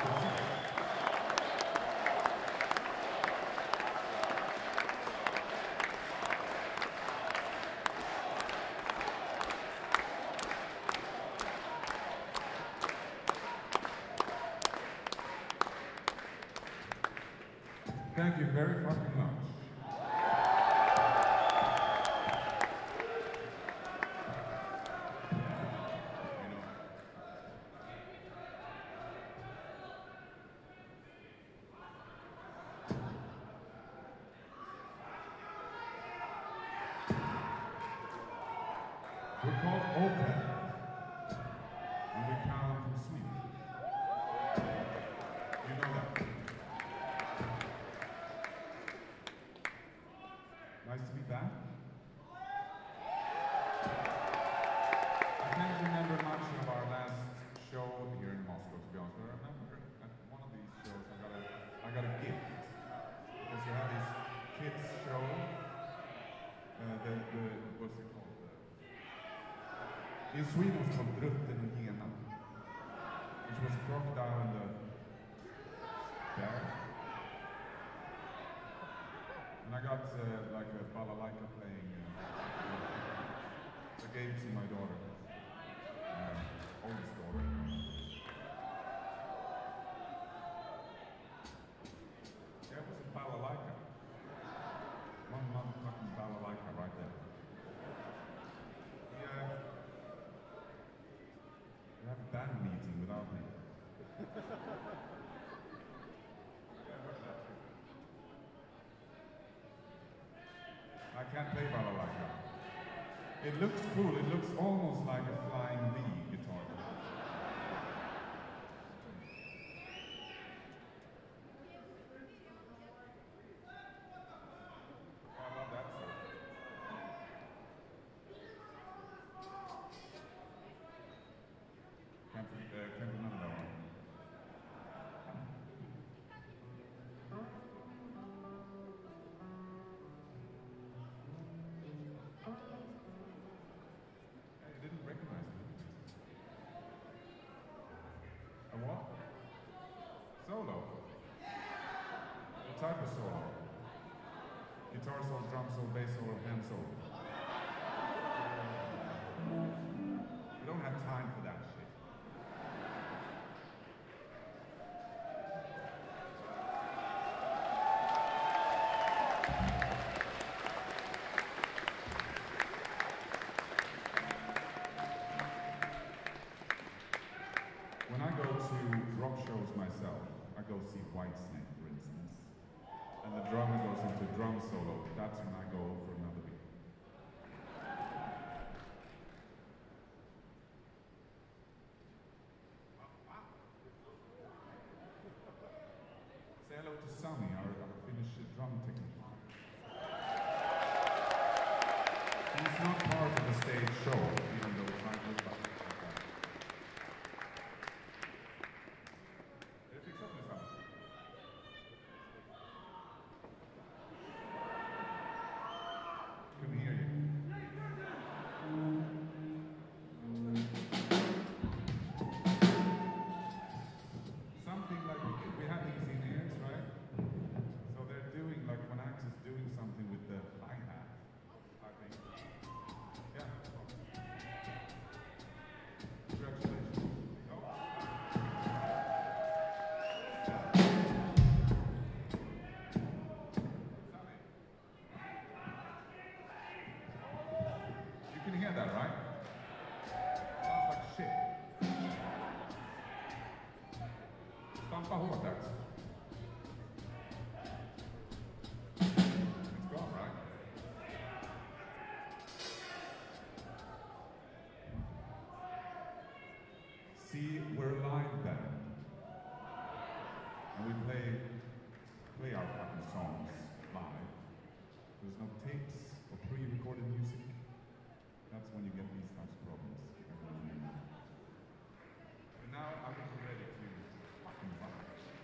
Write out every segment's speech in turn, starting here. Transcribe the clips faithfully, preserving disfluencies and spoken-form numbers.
Thank you very fucking much. We're called Opeth, and we come from Sweden. You know that? Nice to be back. I can't remember much of our last show here in Moscow, to be honest, but I remember at one of these shows I got a, I got a gift. Because you have this kids show, uh, the, the, what's it called? In Sweden it's called Drutten och Hena, which was a crocodile and a bear. And I got uh, like a balalaika playing. Uh, I gave it to my daughter, uh, oldest daughter. Yeah, it was a balalaika. One motherfucking balalaika right there. Yeah. We have a band meeting without me. I can't play balalaika. It looks cool. It looks almost like a flying V guitar. I love that song. Can't, uh, can't remember that one. I didn't recognize it. A what? Solo? What type of solo? Guitar solo, drum solo, bass solo, hand solo? We don't have time for that shit. When I go to rock shows myself, I go see Whitesnake, for instance, and the drummer goes into drum solo. That's when I go for another beat. Say hello to Sami, our, our Finnish drum technician. He's not part of the stage show, even though I look like that. Är det fixat nu, Sami? Couldn't hear you. Something like we, could, we have these in ears, right? So they're doing like when Axe is doing something with the hi-hat, I think. Yeah. Congratulations. No? Sami. You can hear that, right? Sounds like shit. Stampa hårt där. It's gone, right? See, we're a live band. And we play play our fucking songs live. There's no tapes or pre-recorded music. That's when you get these types of problems. And now I think we're ready to fucking rock.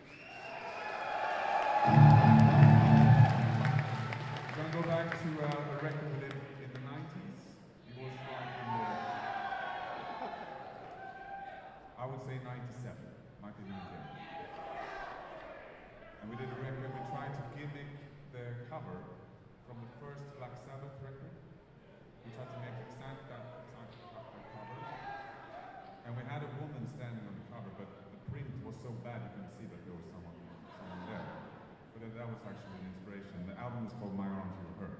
We're gonna go back to uh, a record we did in the nineties. It was like in the, I would say ninety-seven. nineteen ninety-eight. And we did a record, we tried to gimmick the cover from the first Black Sabbath record. We tried to make exact that, exact that cover. And we had a woman standing on the cover, but the print was so bad you couldn't see that there was someone, someone there. But that, that was actually an inspiration. The album is called My Arms Will Hurt.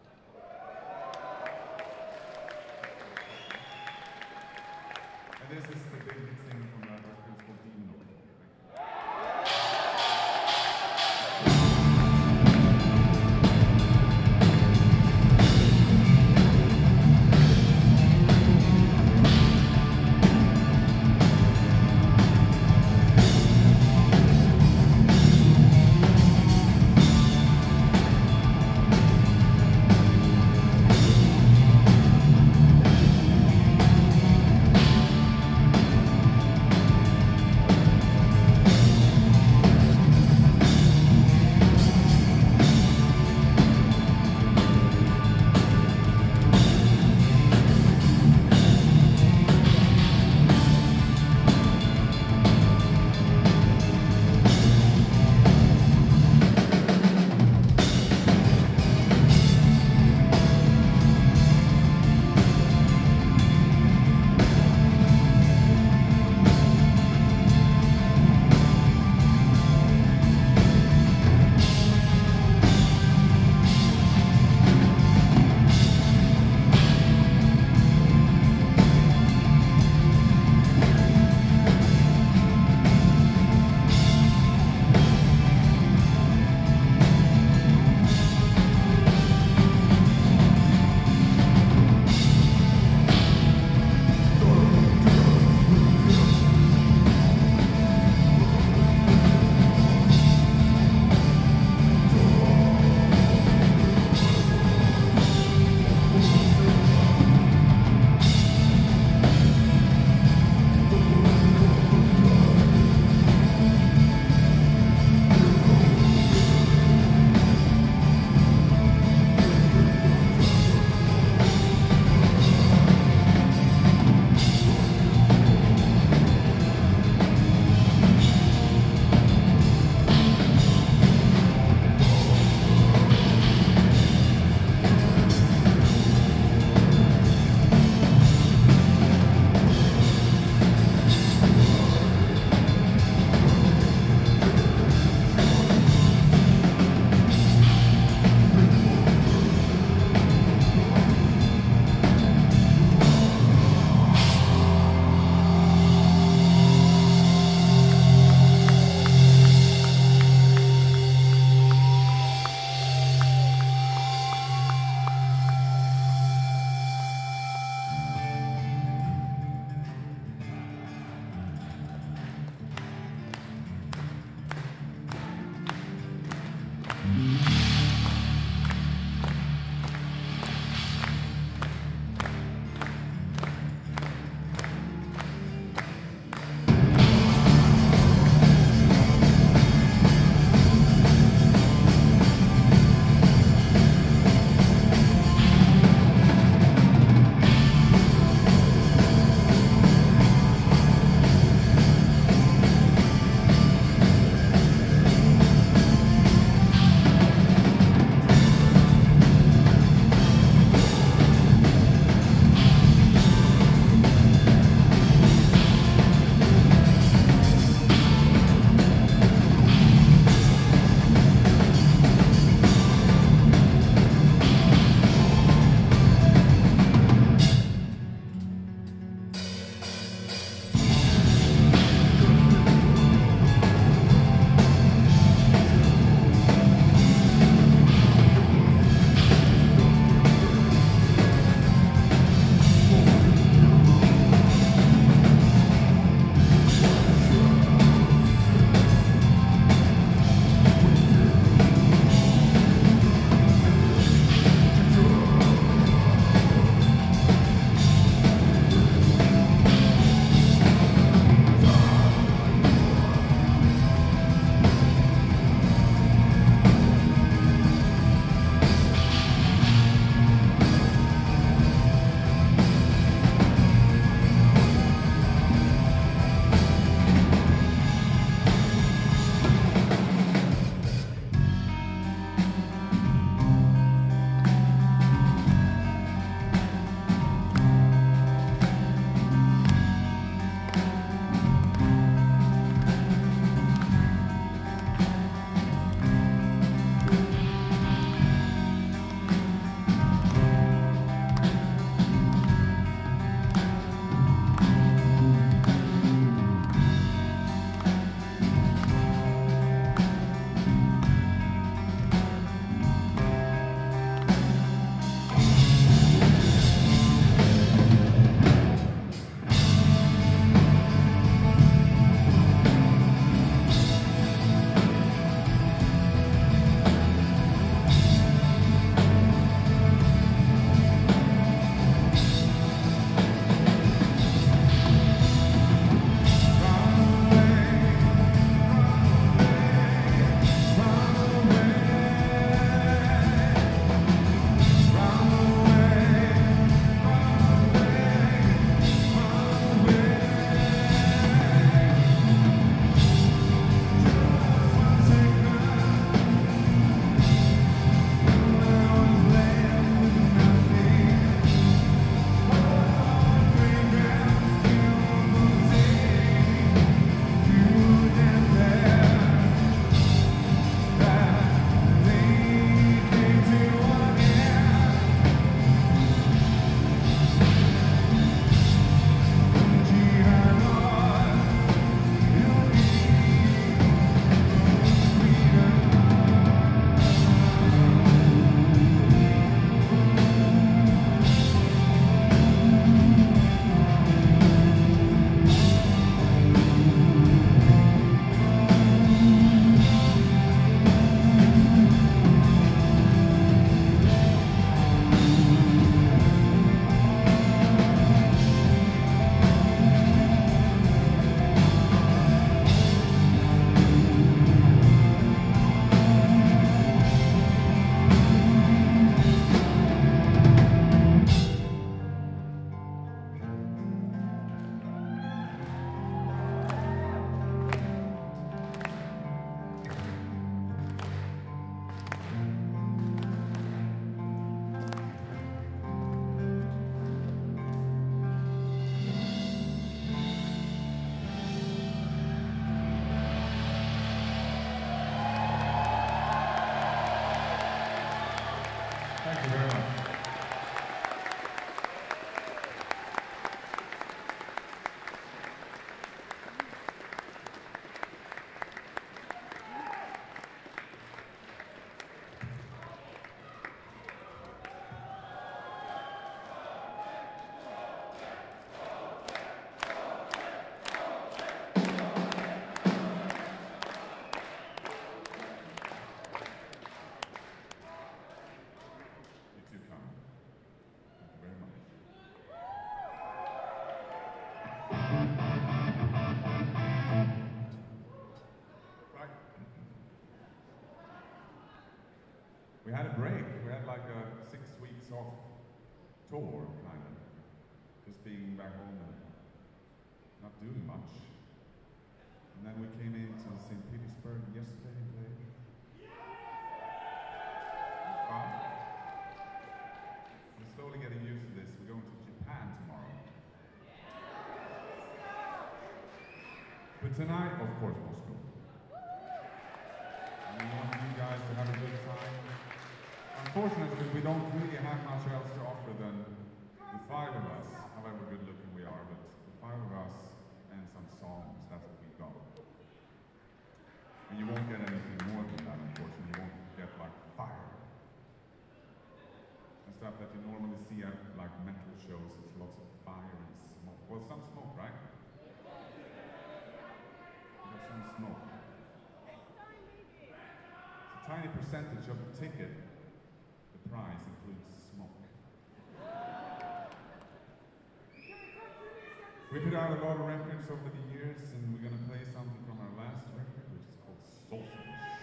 And this is the big hit single from that record, it's called Demon Over. Thank off tour, kind of. Just being back home and not doing much. And then we came into Saint Petersburg yesterday and played. It was fun. We're slowly getting used to this. We're going to Japan tomorrow. But tonight, of course, Moscow. And we want you guys to have a good time. Unfortunately, we don't really have much else to offer than the five of us, however good looking we are, but the five of us and some songs, that's what we've got. And you won't get anything more than that, unfortunately. You won't get like fire. And stuff that you normally see at like metal shows, it's lots of fire and smoke. Well, some smoke, right? You got some smoke. It's a tiny percentage of the ticket. The prize includes smoke. We put out a lot of records over the years, and we're going to play something from our last record, which is called Solstice.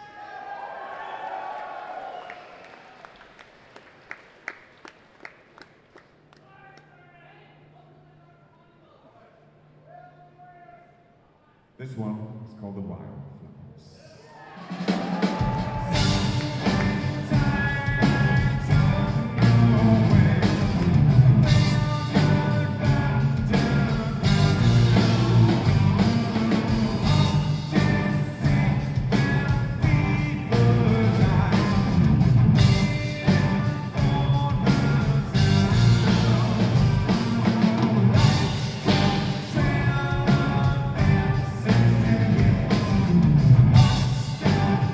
This one is called The Wildflowers. We'll be right back.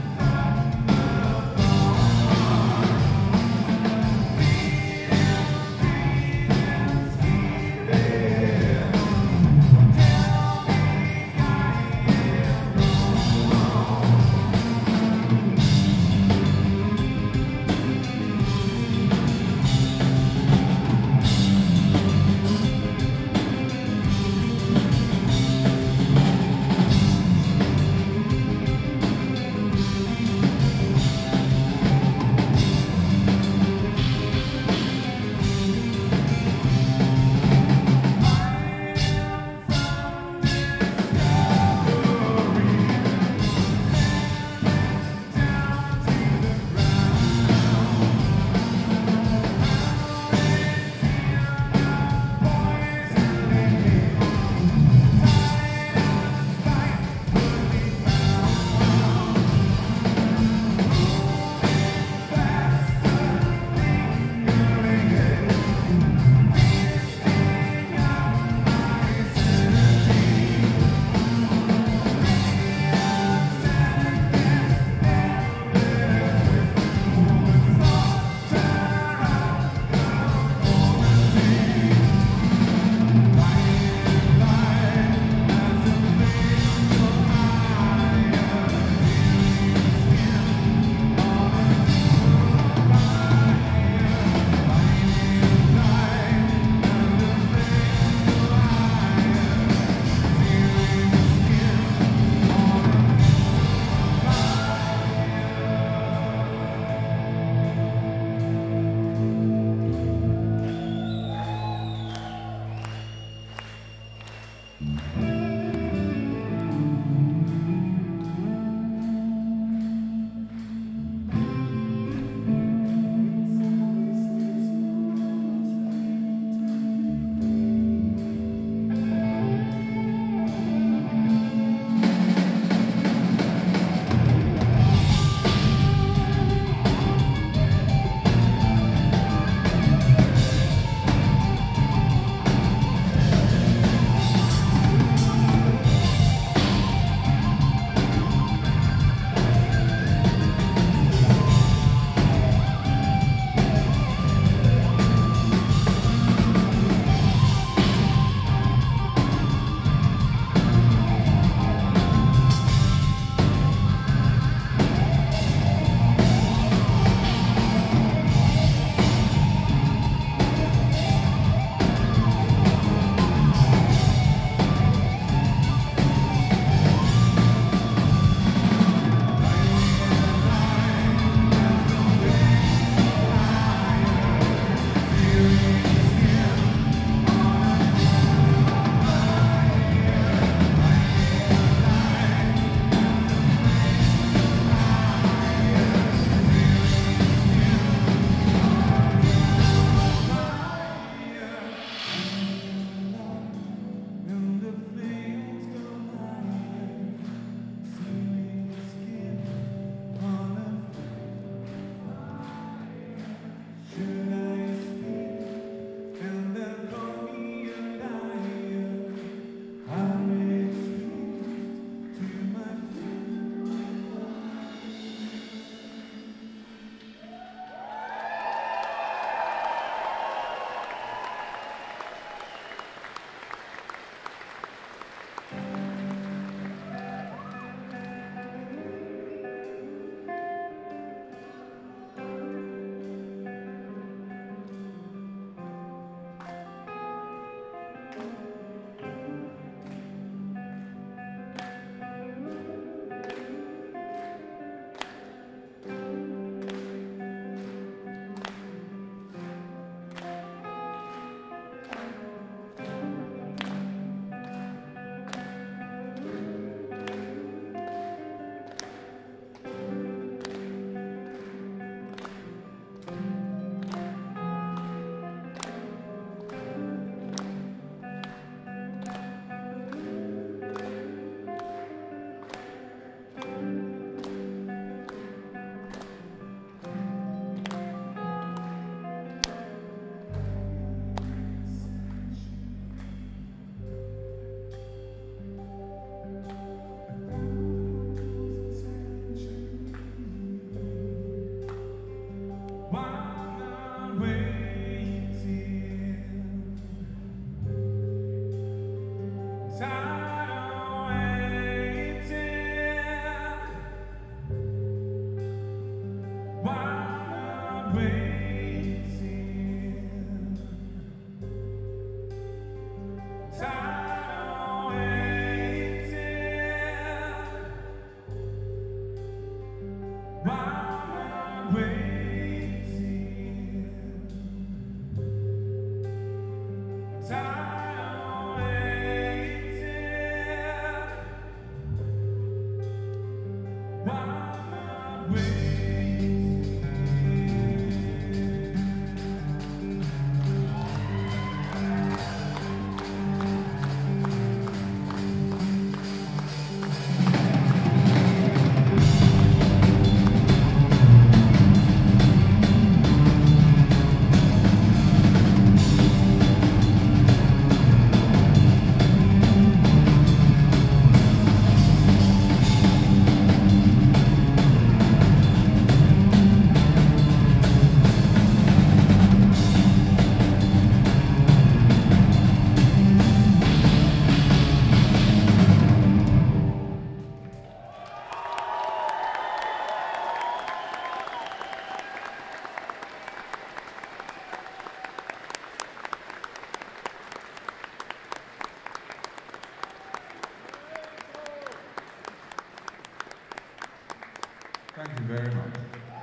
Thank you very much.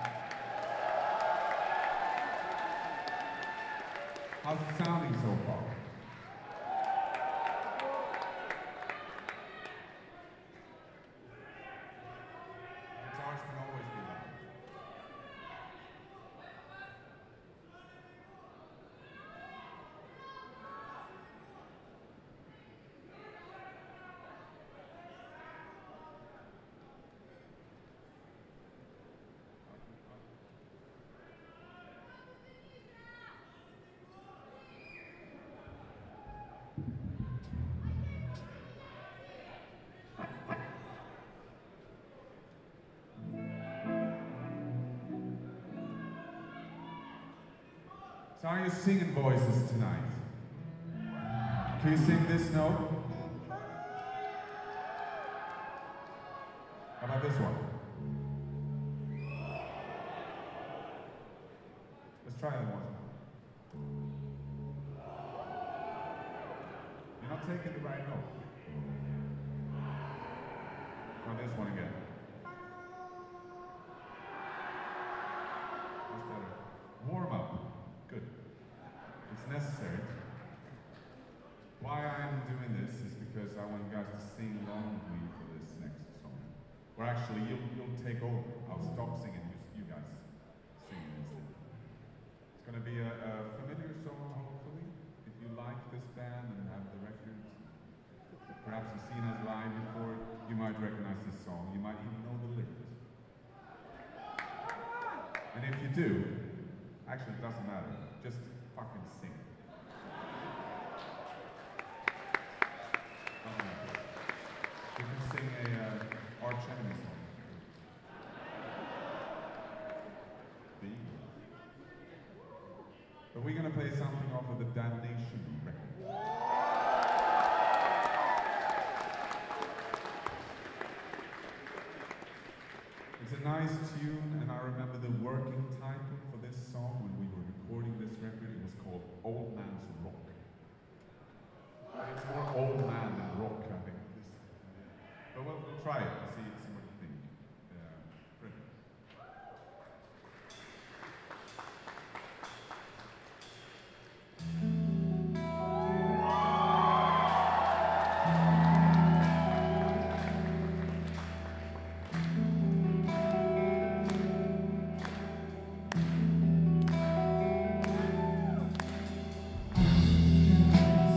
How's it sounding so far? Guitars can always be loud. So are you singing voices tonight? Can you sing this note? How about this one? Let's try that one. You're not taking the right note. Try this one again. That's better. Warm up. Good. It's necessary. Why I'm doing this is because I want you guys to sing along with me for this next song. Or actually, you'll, you'll take over. I'll stop singing, just you guys sing instead. It's going to be a, a familiar song, hopefully. If you like this band and have the records, perhaps you've seen us live before, you might recognize this song. You might even know the lyrics. And if you do, actually, it doesn't matter. Just fucking sing. You can sing a uh, Arch Enemy song. The Eagles. But we're gonna play something off of the Damnation record. It's a nice tune, and I remember the working title for this song when we were recording this record. It was called Old Man's Rock. It's more old man than rock, I think. This, but we'll, we'll try it and see, see what you think. Uh, Fred.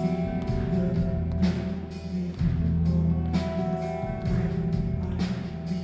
Be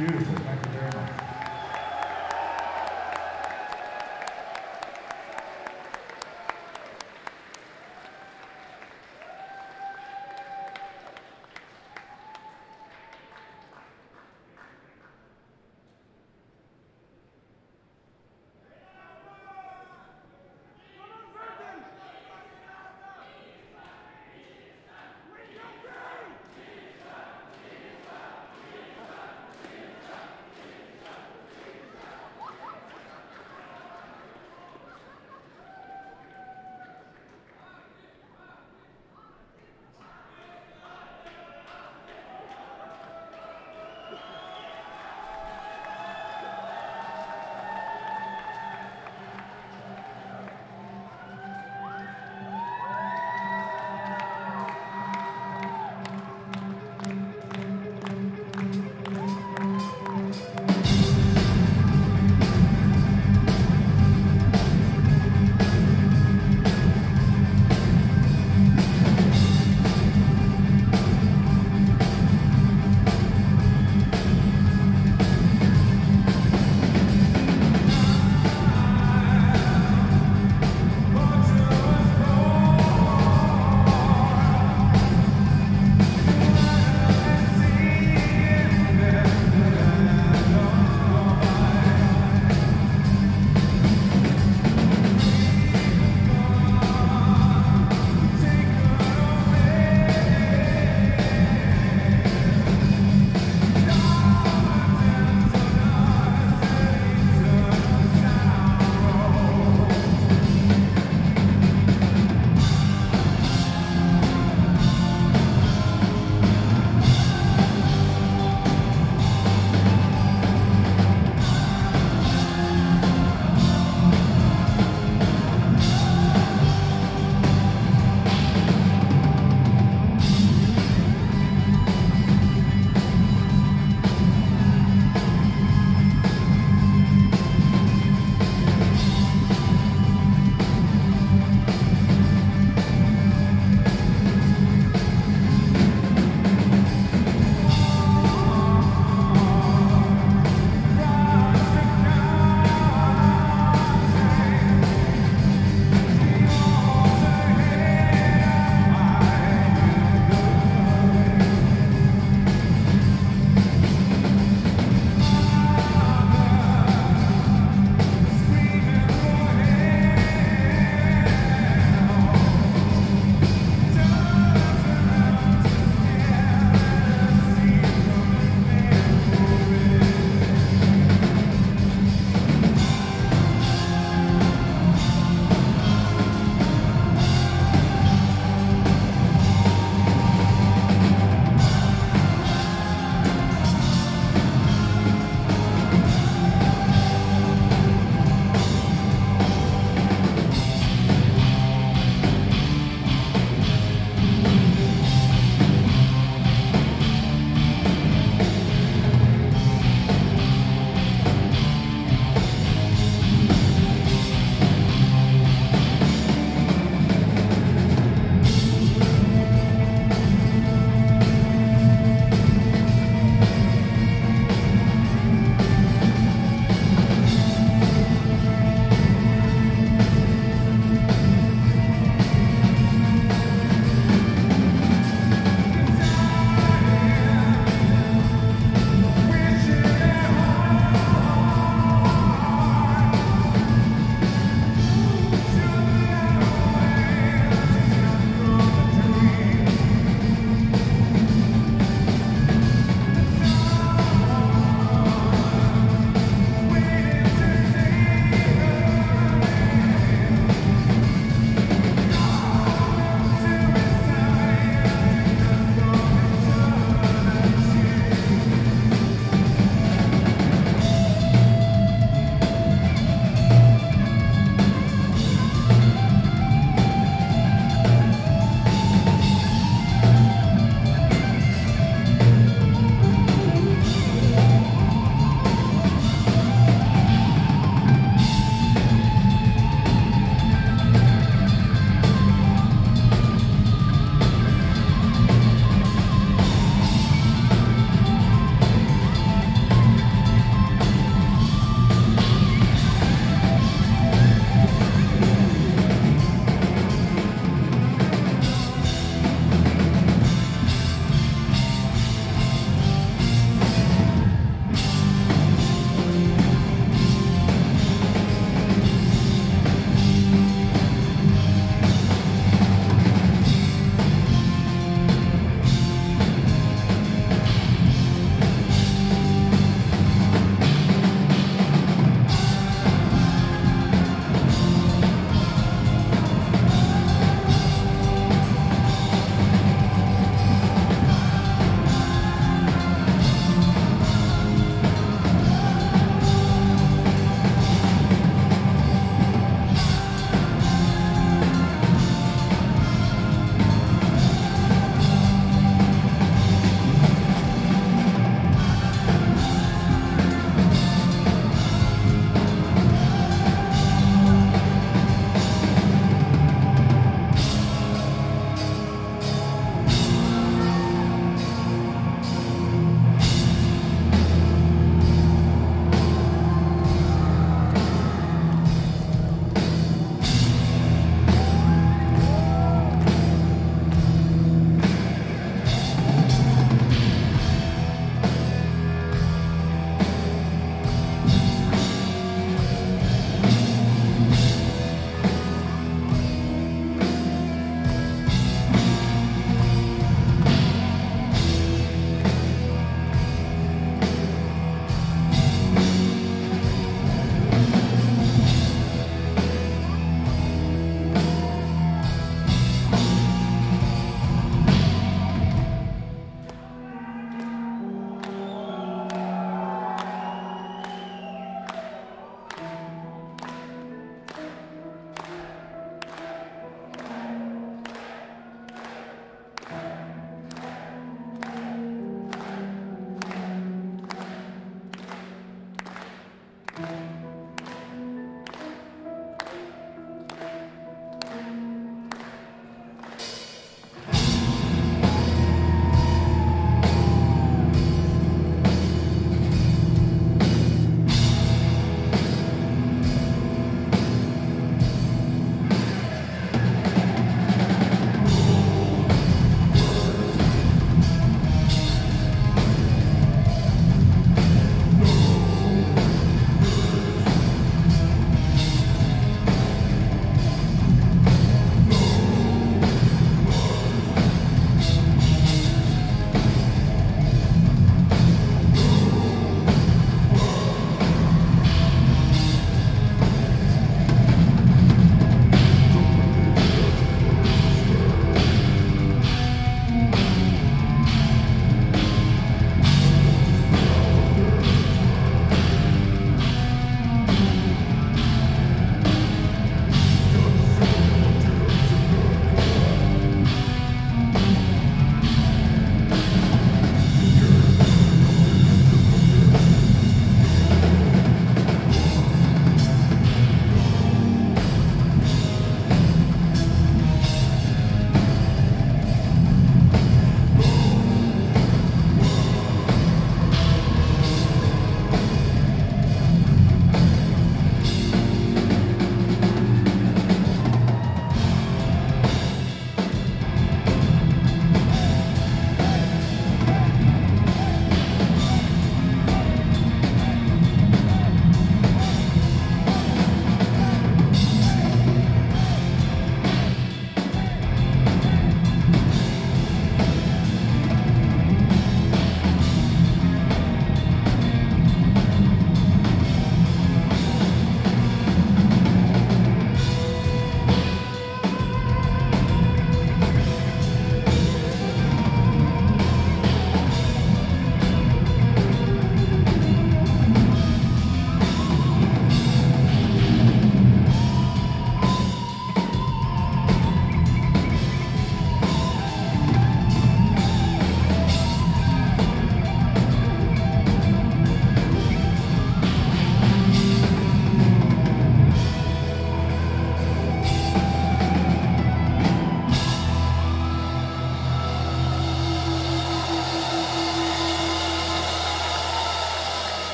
Beautiful. Thank you very much.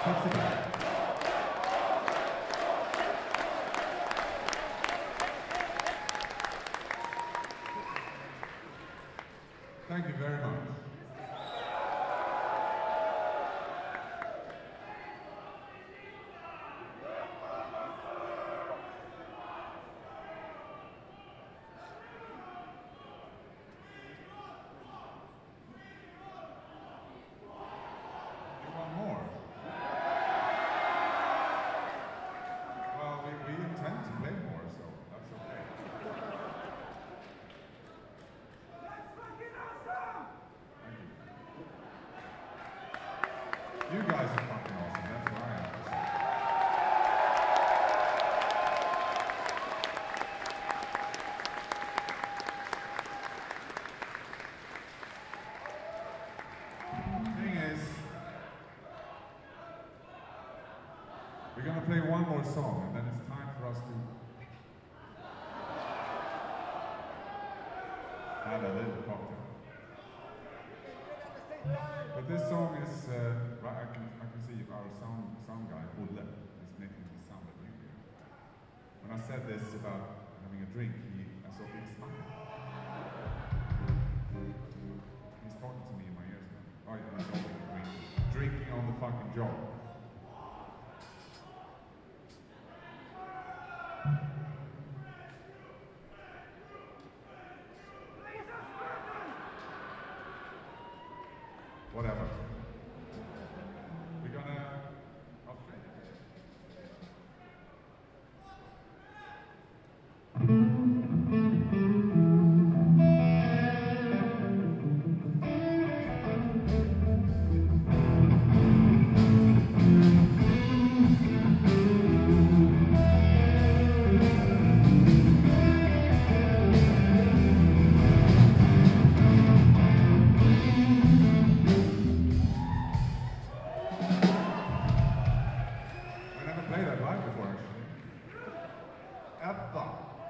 Takes it back. Thank you very much. You want more? Well, we, we intend to play more, so that's okay. Thank you. You guys are fucking awesome, that's what I have to say. Thing is, we're gonna play one more song and then it's time for us to have a little cocktail. But this song is, uh, right, I can I can see our sound sound guy Olle is making me sound like you here. When I said this about having a drink, he I saw a big smile. He's talking to me in my ears now. Oh yeah, he's talking to me. Drinking on the fucking job. Whatever. We're gonna concentrate. I never played that live before, actually. Ever.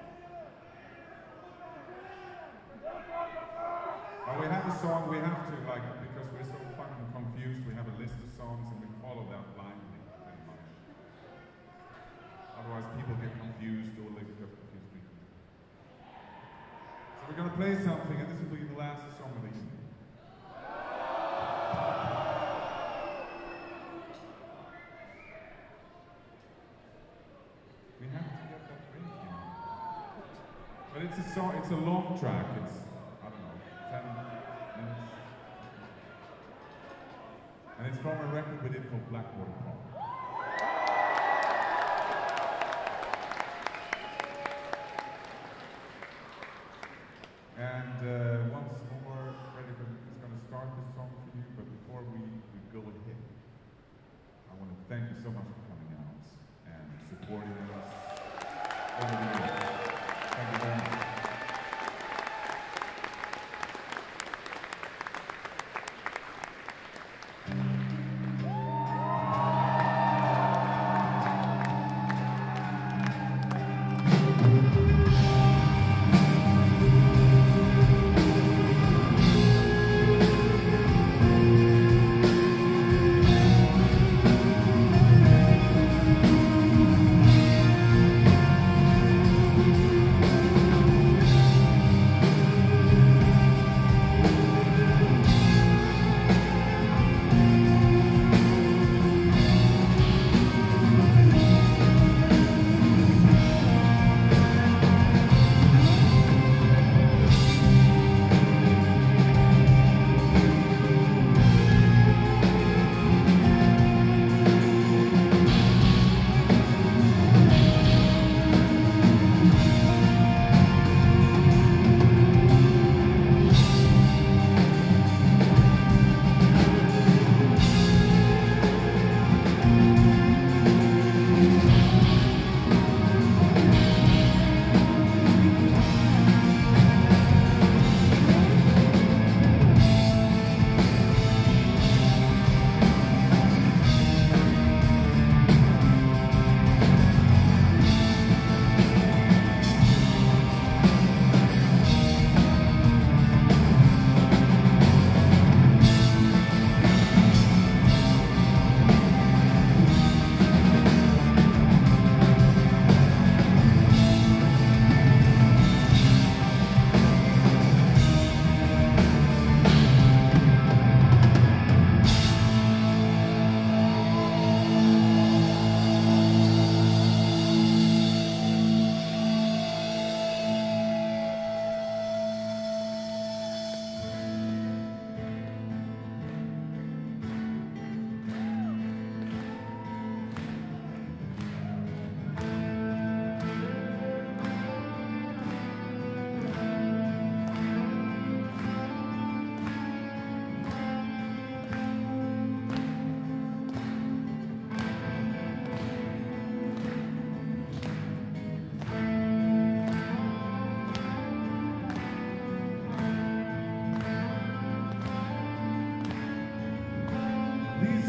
But we have a song, we have to, like, because we're so fucking confused, we have a list of songs and we follow that blindly, pretty much. Otherwise people get confused or they get confused people. So we're gonna play something and this will be the last song of the evening. We have to get that drink, you know. But it's a song, it's a long track, it's, I don't know, ten minutes. And it's from a record we did called Blackwater Park. And uh, once more, Fredrik is going to start this song for you, but before we, we go ahead, I want to thank you so much for coming out and supporting us over the years. Thank you very much.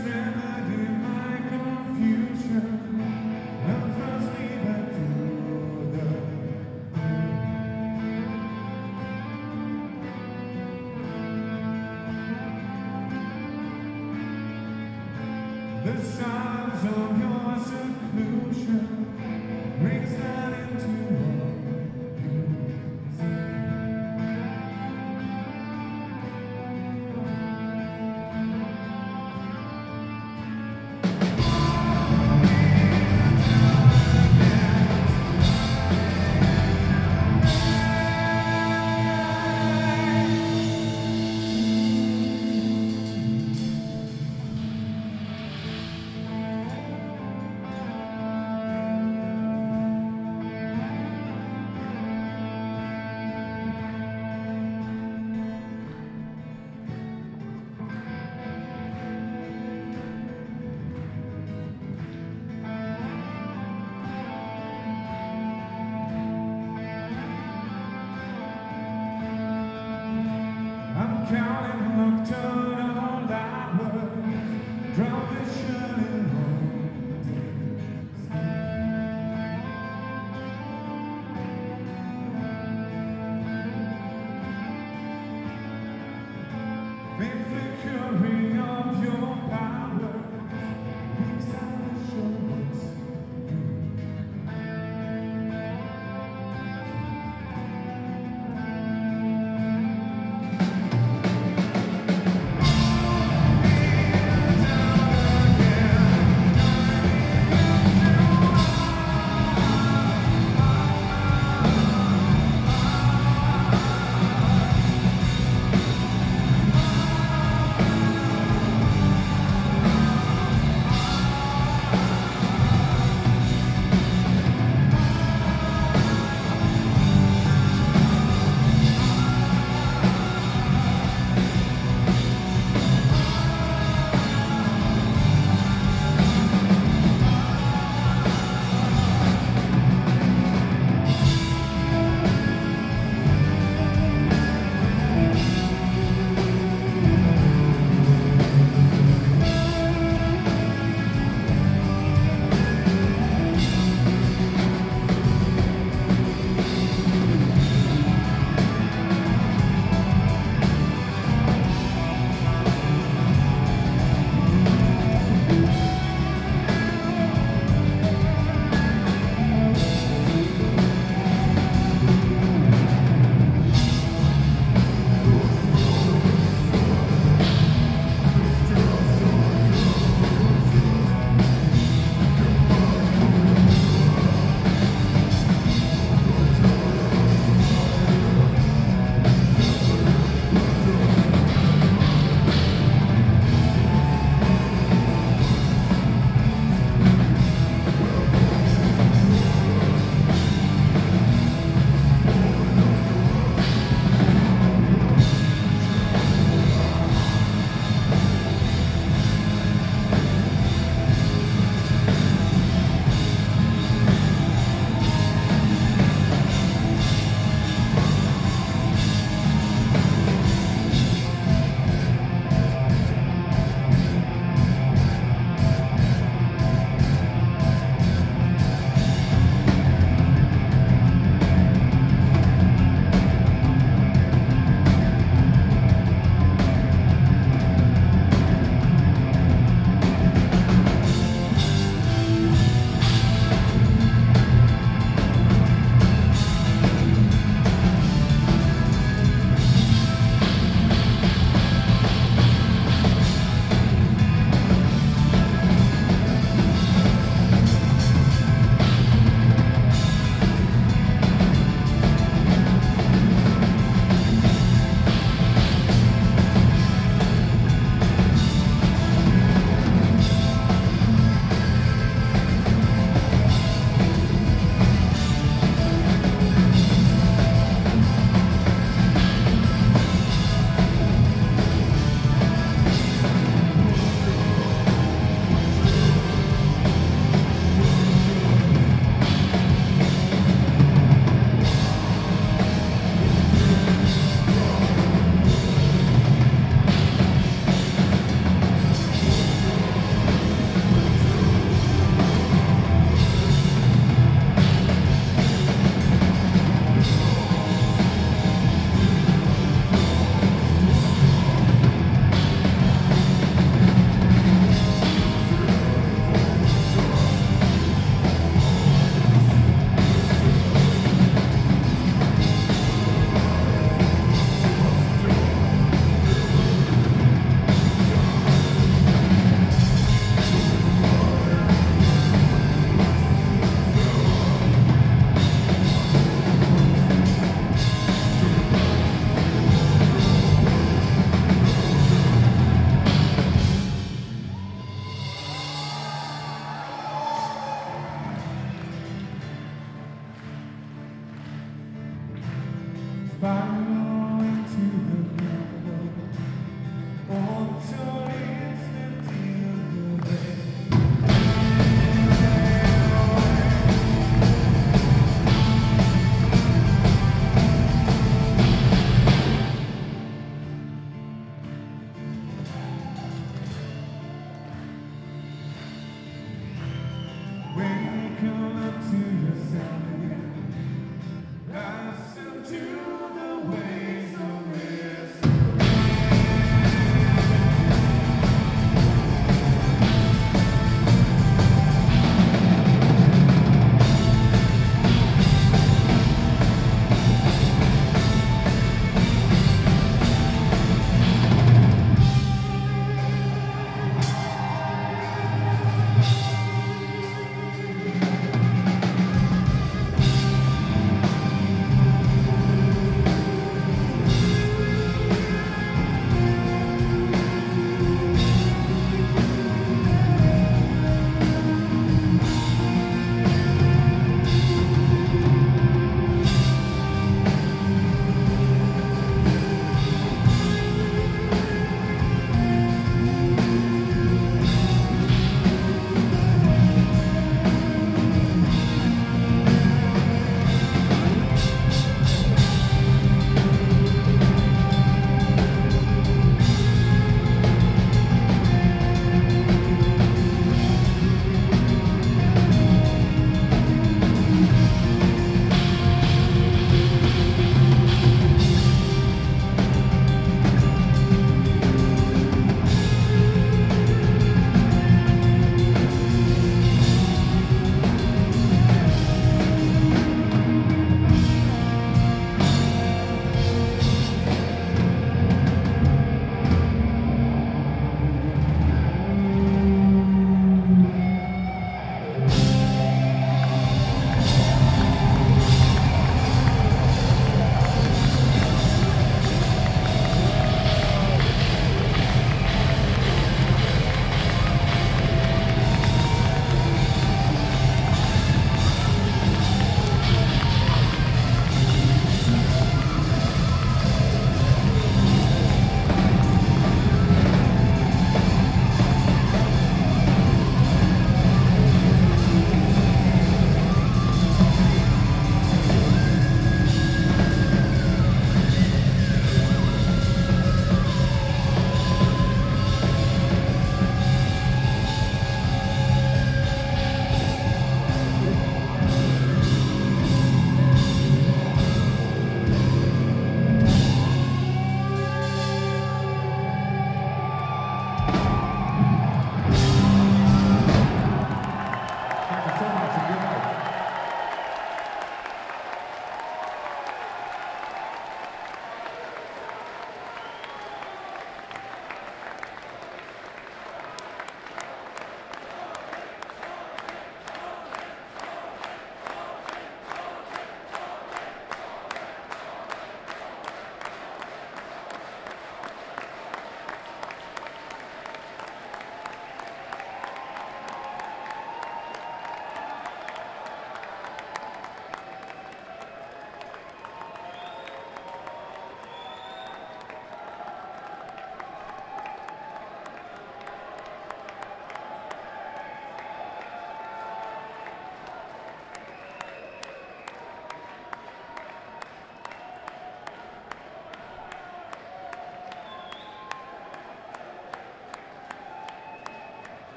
remedy my confusion and force me back to the The sounds of your seclusion brings that into counting nocturnal hours, drowning shining faint flickering of your power, weeks out the shoulders.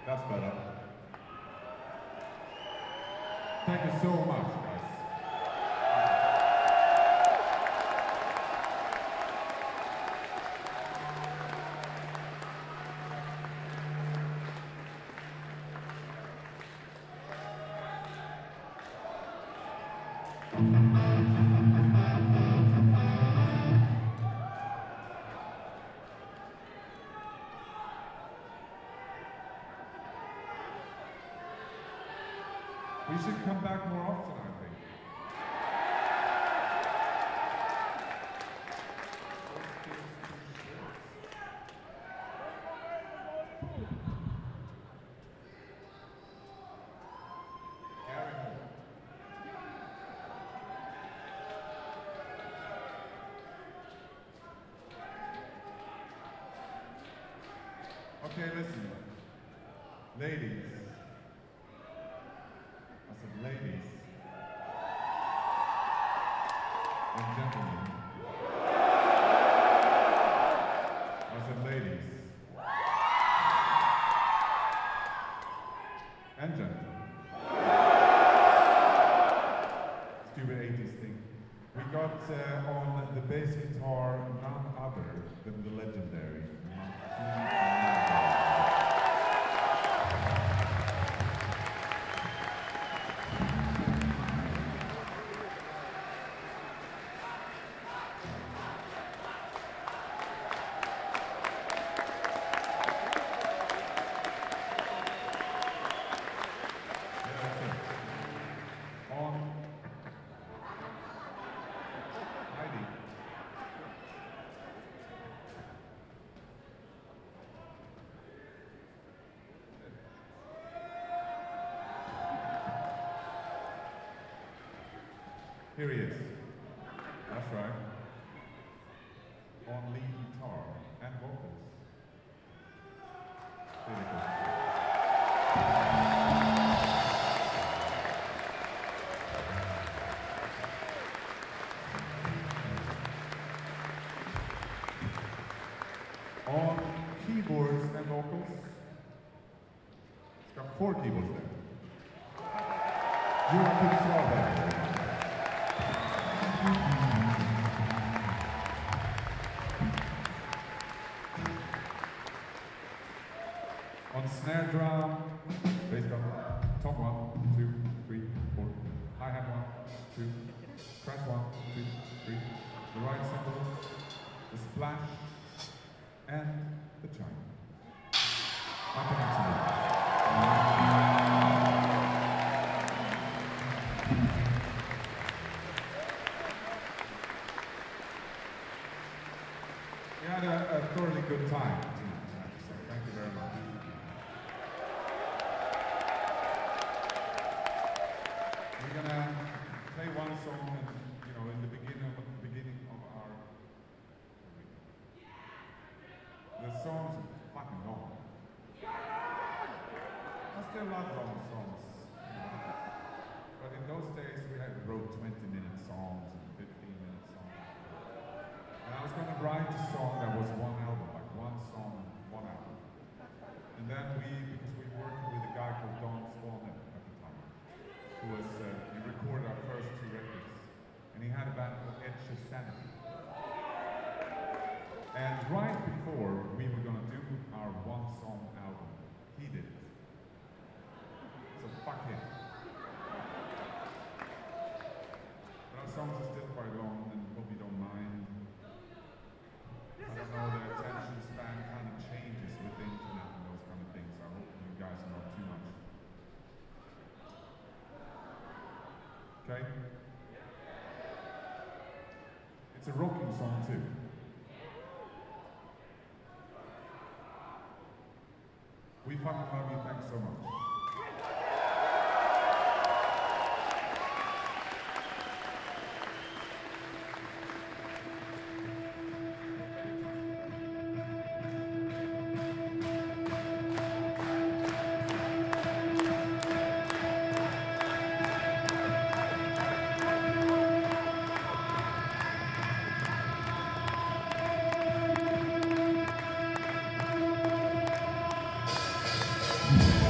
That's better. Thank you so much, guys. We should come back more often, I think. Okay, listen. Ladies. I said ladies. And gentlemen. I said ladies. And gentlemen. Stupid eighties thing. We got uh, on the bass guitar none other than the legendary Martin. Here he is. That's right. On lead guitar and vocals. Really good. On keyboards and vocals, it's got four keyboards there. Joakim Svalberg. On snare drum, bass drum, top one, two, three, four, hi-hat one, two, crash one, two, three, the right cymbal, the splash, and the chime. Martin Axelrod. We had a, a thoroughly good time. So thank you very much. We're gonna play one song, and, you know, in the beginning of the beginning of our. The songs are fucking long. I still love long songs, but in those days we had wrote twenty-minute songs and fifteen-minute songs. And I was gonna write a song that was one album, like one song, one album. And then we, because we worked with a guy called Don Swanen at the time, who was, uh, he recorded our first two records. And he had a band called Edge of Sanity. And right before we were gonna do our one song album, he did it. So fuck him. But our songs are still quite long, and hope you don't mind. I don't know, the attention span kind of changes with the internet and those kind of things. I hope you guys are not too much. Okay? It's a rocking song too. We fucking love you, thanks so much. Yeah.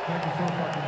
Thank you so fucking